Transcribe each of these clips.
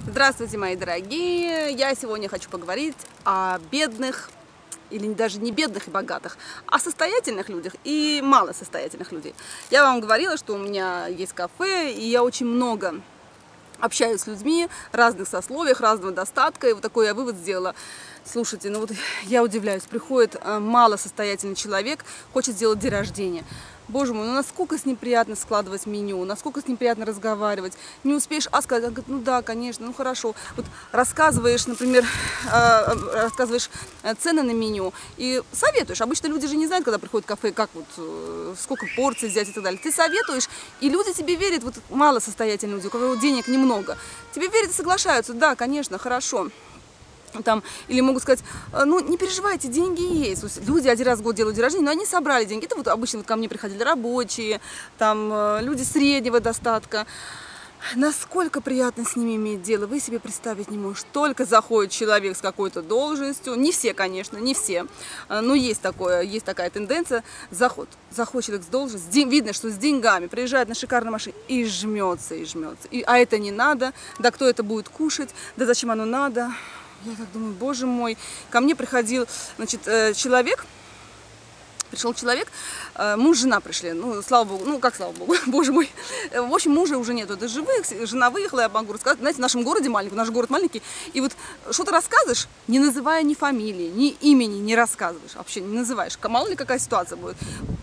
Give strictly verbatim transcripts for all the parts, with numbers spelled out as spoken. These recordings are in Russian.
Здравствуйте, мои дорогие! Я сегодня хочу поговорить о бедных, или даже не бедных и богатых, а состоятельных людях и малосостоятельных людей. Я вам говорила, что у меня есть кафе, и я очень много общаюсь с людьми разных сословиях, разного достатка, и вот такой я вывод сделала. Слушайте, ну вот я удивляюсь, приходит малосостоятельный человек, хочет сделать день рождения. Боже мой, ну насколько с ним приятно складывать меню, насколько с ним приятно разговаривать. Не успеешь, а сказать, он говорит, ну да, конечно, ну хорошо. Вот рассказываешь, например, рассказываешь цены на меню и советуешь. Обычно люди же не знают, когда приходят в кафе, как вот, сколько порций взять и так далее. Ты советуешь, и люди тебе верят, вот малосостоятельные люди, у кого денег немного. Тебе верят и соглашаются, да, конечно, хорошо. Там, или могут сказать, ну не переживайте, деньги есть. Люди один раз в год делают день рождения, но они собрали деньги. Это вот обычно вот ко мне приходили рабочие, там люди среднего достатка. Насколько приятно с ними иметь дело, вы себе представить не можете. Только заходит человек с какой-то должностью, не все, конечно, не все, но есть такое, есть такая тенденция. Заход, заходит человек с должностью, видно, что с деньгами, приезжает на шикарной машине и жмется, и жмется. И, а это не надо, да кто это будет кушать, да зачем оно надо. Я так думаю, боже мой, ко мне приходил, значит, человек, пришел человек, муж, жена пришли, ну, слава богу, ну, как слава богу, боже мой, в общем, мужа уже нету, это живых, жена выехала, я могу рассказать, знаете, в нашем городе маленький, наш город маленький, и вот что-то рассказываешь, не называя ни фамилии, ни имени, не рассказываешь, вообще не называешь, мало ли какая ситуация будет,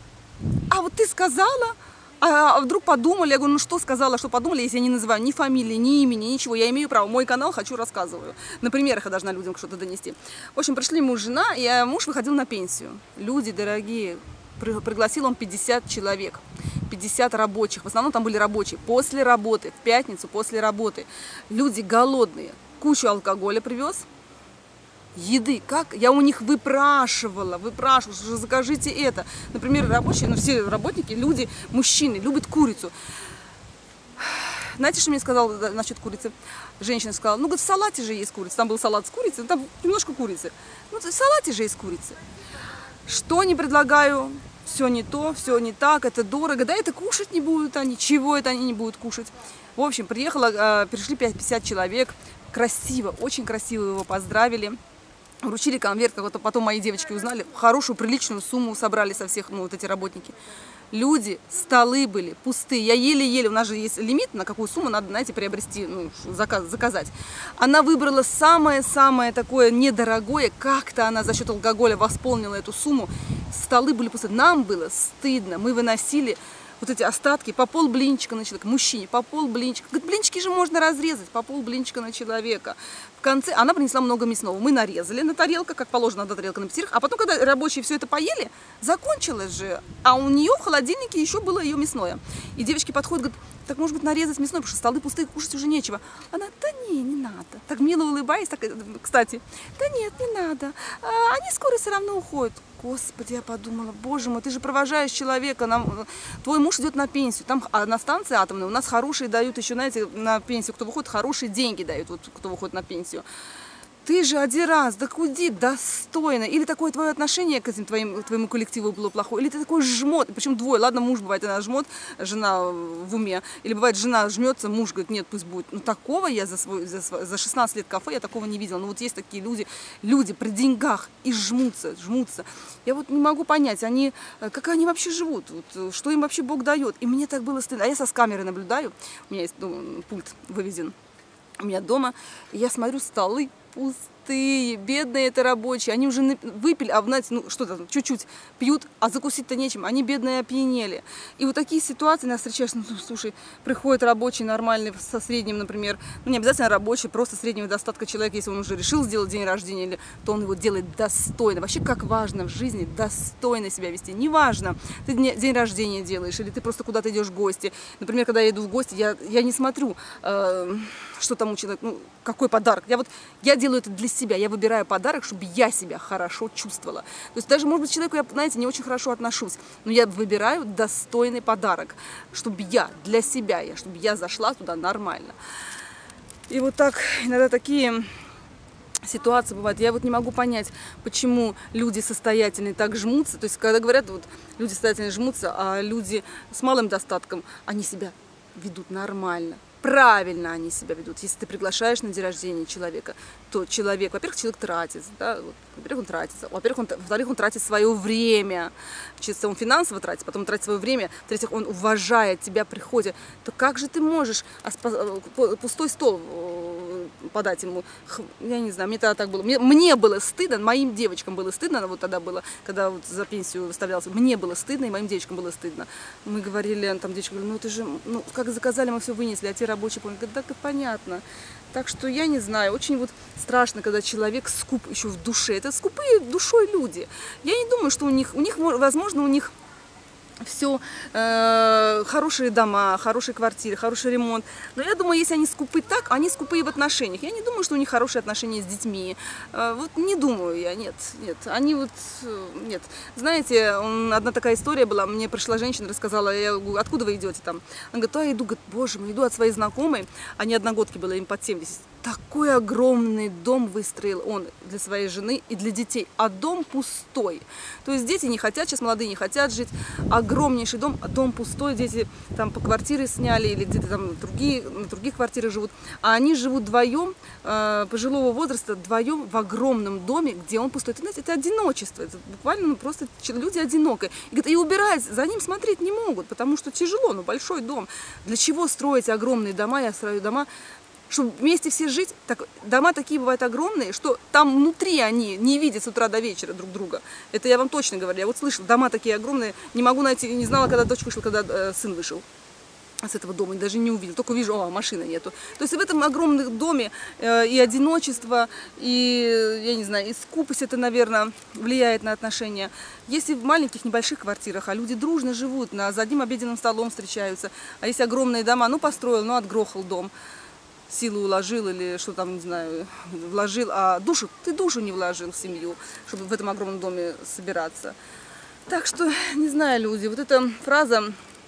а вот ты сказала... А вдруг подумали, я говорю, ну что сказала, что подумали, если я не называю ни фамилии, ни имени, ничего, я имею право, мой канал, хочу, рассказываю. На примерах я должна людям что-то донести. В общем, пришли муж, жена, и муж выходил на пенсию. Люди дорогие, пригласил он пятьдесят человек, пятьдесят рабочих, в основном там были рабочие, после работы, в пятницу после работы. Люди голодные, кучу алкоголя привез. Еды, как? Я у них выпрашивала, выпрашивала, что закажите это. Например, рабочие, ну все работники, люди, мужчины, любят курицу. Знаете, что мне сказал насчет курицы? Женщина сказала, ну, говорит, в салате же есть курица. Там был салат с курицей, там немножко курицы. Ну, в салате же есть курица. Что не предлагаю, все не то, все не так, это дорого. Да, это кушать не будут они, чего это они не будут кушать. В общем, приехала, пришли пятьдесят человек, красиво, очень красиво его поздравили. Вручили конверт, как-то потом мои девочки узнали, хорошую, приличную сумму собрали со всех, ну, вот эти работники. Люди, столы были пустые, я еле-еле, у нас же есть лимит, на какую сумму надо, знаете, приобрести, ну, заказ, заказать. Она выбрала самое-самое такое недорогое, как-то она за счет алкоголя восполнила эту сумму. Столы были пустые, нам было стыдно, мы выносили вот эти остатки, по пол блинчика на человека, мужчине, по пол блинчика. Говорит, блинчики же можно разрезать, по пол блинчика на человека. В конце она принесла много мясного. Мы нарезали на тарелках, как положено, одна тарелка на пятерых. А потом, когда рабочие все это поели, закончилось же. А у нее в холодильнике еще было ее мясное. И девочки подходят, говорят, так может быть нарезать мясное, потому что столы пустые, кушать уже нечего. Она, да не, не надо. Так мило улыбаясь, так, кстати, да нет, не надо. А, они скоро все равно уходят. Господи, я подумала, боже мой, ты же провожаешь человека, нам, твой муж идет на пенсию, там а на станции атомной у нас хорошие дают еще, знаете, на пенсию, кто выходит, хорошие деньги дают, вот кто выходит на пенсию. Ты же один раз, да куди, достойно. Или такое твое отношение к этим твоим, твоему коллективу было плохое, или ты такой жмот, причем двое, ладно, муж бывает, она жмот, жена в уме, или бывает, жена жмется, муж говорит, нет, пусть будет. Ну такого я за, свой, за, за шестнадцать лет кафе, я такого не видела. Ну вот есть такие люди, люди при деньгах и жмутся, жмутся. Я вот не могу понять, они, как они вообще живут, вот, что им вообще Бог дает. И мне так было стыдно. А я со с камеры наблюдаю, у меня есть ну, пульт вывезен у меня дома, и я смотрю, столы пустые, бедные это рабочие, они уже выпили, а знаете, ну что-то чуть-чуть пьют, а закусить-то нечем, они бедные опьянели. И вот такие ситуации нас встречаешь, ну слушай, приходит рабочий нормальный, со средним, например, ну не обязательно рабочий, просто среднего достатка человек, если он уже решил сделать день рождения, то он его делает достойно. Вообще как важно в жизни достойно себя вести, неважно, ты день рождения делаешь, или ты просто куда-то идешь в гости. Например, когда я иду в гости, я, я не смотрю, э, что там у человека, ну, какой подарок. Я вот, я делаю это для себя, я выбираю подарок, чтобы я себя хорошо чувствовала. То есть даже, может быть, человеку я, знаете, не очень хорошо отношусь, но я выбираю достойный подарок, чтобы я, для себя, я, чтобы я зашла туда нормально. И вот так, иногда такие ситуации бывают. Я вот не могу понять, почему люди состоятельные так жмутся. То есть, когда говорят, вот, люди состоятельные жмутся, а люди с малым достатком, они себя ведут нормально. правильно они себя ведут. Если ты приглашаешь на день рождения человека, то человек, во-первых, человек тратит, да, вот, во-первых, он тратится, во-первых, он, во-вторых, он тратит свое время, чисто он финансово тратит, потом тратит свое время, в-третьих, он уважает тебя, приходит, то как же ты можешь пустой стол подать ему? Я не знаю, мне тогда так было, мне, мне было стыдно, моим девочкам было стыдно, вот тогда было, когда вот за пенсию выставлялся, мне было стыдно, и моим девочкам было стыдно. Мы говорили, там девочка говорит, ну ты же, ну как заказали, мы все вынесли, а те рабочие помнят, говорят, так и понятно. Так что я не знаю, очень вот страшно, когда человек скуп еще в душе. Это скупые душой люди. Я не думаю, что у них, у них возможно, у них все э, хорошие дома, хорошие квартиры, хороший ремонт. Но я думаю, если они скупы так, они скупые в отношениях. Я не думаю, что у них хорошие отношения с детьми. Э, вот не думаю я, нет, нет. Они вот, э, нет. Знаете, одна такая история была, мне пришла женщина, рассказала, я говорю, откуда вы идете там? Она говорит, а я иду, говорит, боже мой, иду от своей знакомой, они одногодки были, им под семьдесят. Такой огромный дом выстроил он для своей жены и для детей, а дом пустой. То есть дети не хотят, сейчас молодые не хотят жить. Огромнейший дом, дом пустой, дети там по квартире сняли или где-то там другие, на других квартирах живут. А они живут вдвоем, э, пожилого возраста, вдвоем в огромном доме, где он пустой. Это, знаете, это одиночество, это буквально ну, просто люди одинокие. И, и убирать, за ним смотреть не могут, потому что тяжело, ну большой дом. Для чего строить огромные дома, я строю дома, чтобы вместе все жить, так, дома такие бывают огромные, что там внутри они не видят с утра до вечера друг друга. Это я вам точно говорю. Я вот слышала, дома такие огромные, не могу найти, не знала, когда дочь вышла, когда э, сын вышел с этого дома, даже не увидел, только вижу, о, машины нету. То есть в этом огромном доме э, и одиночество, и, я не знаю, и скупость это, наверное, влияет на отношения. Если в маленьких, небольших квартирах, а люди дружно живут, на, за одним обеденным столом встречаются, а если огромные дома, ну построил, ну отгрохал дом, силу уложил или что там, не знаю, вложил, а душу, ты душу не вложил в семью, чтобы в этом огромном доме собираться. Так что, не знаю, люди, вот эта фраза,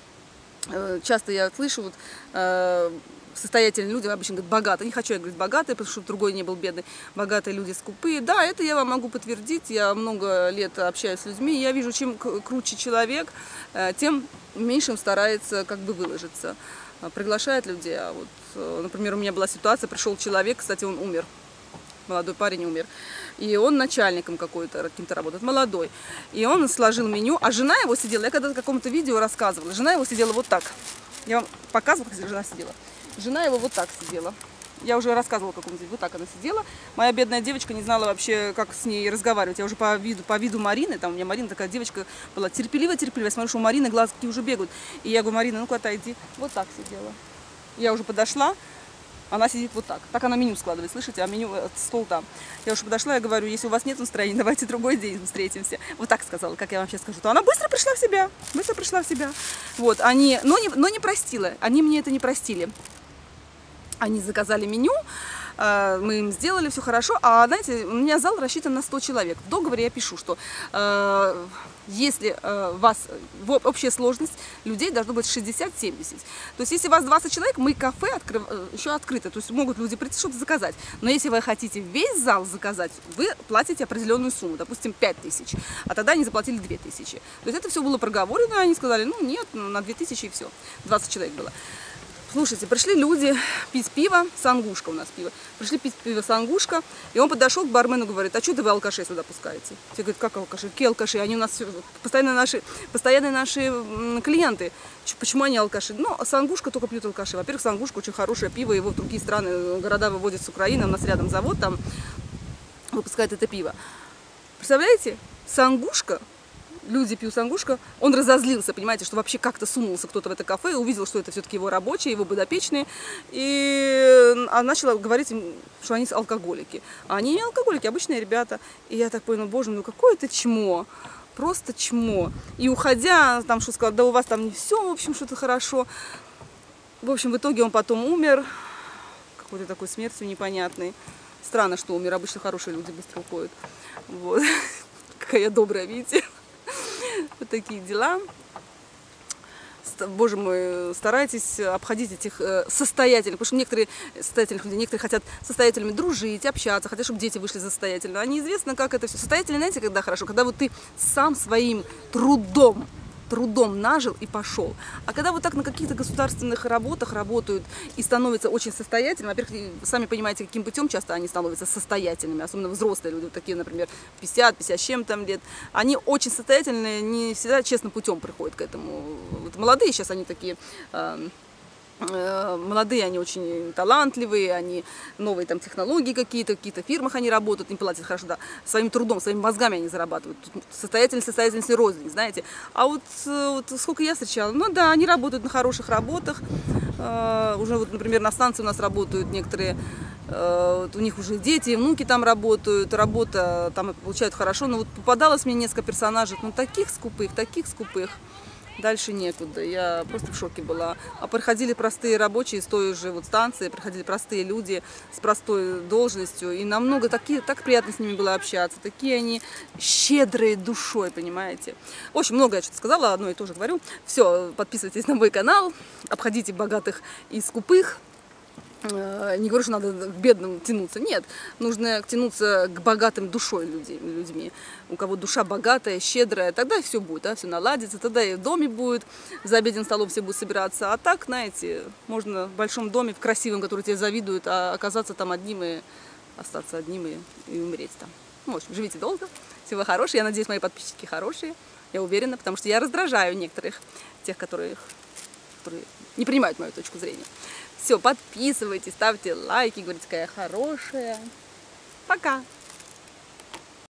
часто я слышу, вот, состоятельные люди, обычно говорят, богатые, не хочу я говорить богатые, потому что другой не был бедный, богатые люди скупые. Да, это я вам могу подтвердить, я много лет общаюсь с людьми, и я вижу, чем круче человек, тем меньше он старается как бы выложиться. Приглашает людей, а вот, например, у меня была ситуация, пришел человек, кстати, он умер, молодой парень умер, и он начальником какой-то, каким-то работает, молодой, и он сложил меню, а жена его сидела, я когда-то в каком-то видео рассказывала, жена его сидела вот так, я вам показывала, как жена сидела, жена его вот так сидела. Я уже рассказывала в каком-то, вот так она сидела. Моя бедная девочка не знала вообще, как с ней разговаривать. Я уже по виду, по виду Марины, там у меня Марина такая девочка была терпеливая-терпеливая. Смотрю, что у Марины глазки уже бегают. И я говорю, Марина, ну-ка отойди. Вот так сидела. Я уже подошла, она сидит вот так. Так она меню складывает, слышите? А меню, стол там. Я уже подошла, я говорю, если у вас нет настроения, давайте другой день встретимся. Вот так сказала, как я вам сейчас скажу. То она быстро пришла в себя, быстро пришла в себя. Вот, они, но не, но не простила, они мне это не простили. Они заказали меню, мы им сделали, все хорошо. А знаете, у меня зал рассчитан на сто человек. В договоре я пишу, что э, если э, вас в общая сложность людей должно быть шестьдесят-семьдесят. То есть если у вас двадцать человек, мы кафе открыв, еще открыто. То есть могут люди прийти что-то заказать. Но если вы хотите весь зал заказать, вы платите определенную сумму, допустим, пять тысяч. А тогда они заплатили две тысячи. То есть это все было проговорено, они сказали, ну нет, на две тысячи и все. двадцать человек было. Слушайте, пришли люди пить пиво, сангушка у нас пиво. Пришли пить пиво сангушка, и он подошел к бармену и говорит, а что вы алкашей сюда пускаете? Те говорят, как алкаши? Какие алкаши? Они у нас постоянно наши, постоянные наши клиенты. Почему они алкаши? Ну, сангушка только пьют алкаши. Во-первых, сангушка очень хорошее пиво, его в другие страны, города выводят с Украины, у нас рядом завод там выпускает это пиво. Представляете? Сангушка. Люди пьют сангушка, он разозлился, понимаете, что вообще как-то сунулся кто-то в это кафе и увидел, что это все-таки его рабочие, его подопечные, и начал говорить им, что они алкоголики. А они не алкоголики, обычные ребята. И я так поняла, боже мой, ну какое это чмо, просто чмо. И уходя, там что сказал, да у вас там не все, в общем, что-то хорошо. В общем, в итоге он потом умер, какой-то такой смертью непонятной. Странно, что умер, обычно хорошие люди быстро уходят. Вот. Какая я добрая, видите? Вот такие дела. Боже мой, старайтесь обходить этих состоятельных, потому что некоторые состоятельных людей, некоторые хотят состоятельными дружить, общаться, хотят, чтобы дети вышли за состоятельного. А неизвестно, как это все. Состоятельно, знаете, когда хорошо? Когда вот ты сам своим трудом трудом нажил и пошел. А когда вот так на каких-то государственных работах работают и становятся очень состоятельными, во-первых, сами понимаете, каким путем часто они становятся состоятельными, особенно взрослые люди, вот такие, например, пятьдесят пятьдесят с чем-то лет, они очень состоятельные, не всегда честным путем приходят к этому. Вот молодые сейчас они такие... Молодые, они очень талантливые, они новые там технологии какие-то, в каких-то фирмах они работают, им платят хорошо, да, своим трудом, своими мозгами они зарабатывают. Состоятельность, состоятельность рознь, знаете. А вот, вот сколько я встречала, ну да, они работают на хороших работах, э, уже вот, например, на станции у нас работают некоторые, э, вот у них уже дети, внуки там работают, работа там получают хорошо, но вот попадалось мне несколько персонажей, ну таких скупых, таких скупых. Дальше некуда, я просто в шоке была. А приходили простые рабочие с той же вот станции, приходили простые люди с простой должностью, и намного такие, так приятно с ними было общаться, такие они щедрые душой, понимаете. В общем, много я что-то сказала, одно и то же говорю. Все, подписывайтесь на мой канал, обходите богатых и скупых. Не говорю, что надо к бедным тянуться. Нет, нужно тянуться к богатым душой людьми. У кого душа богатая, щедрая, тогда все будет, да, все наладится, тогда и в доме будет, за обеденным столом все будут собираться. А так, знаете, можно в большом доме, в красивом, который тебе завидуют, а оказаться там одним и остаться одним и, и умереть там. Ну, в общем, живите долго, всего хорошего. Я надеюсь, мои подписчики хорошие, я уверена, потому что я раздражаю некоторых, тех, которые, которые не принимают мою точку зрения. Все, подписывайтесь, ставьте лайки, говорите, какая я хорошая. Пока!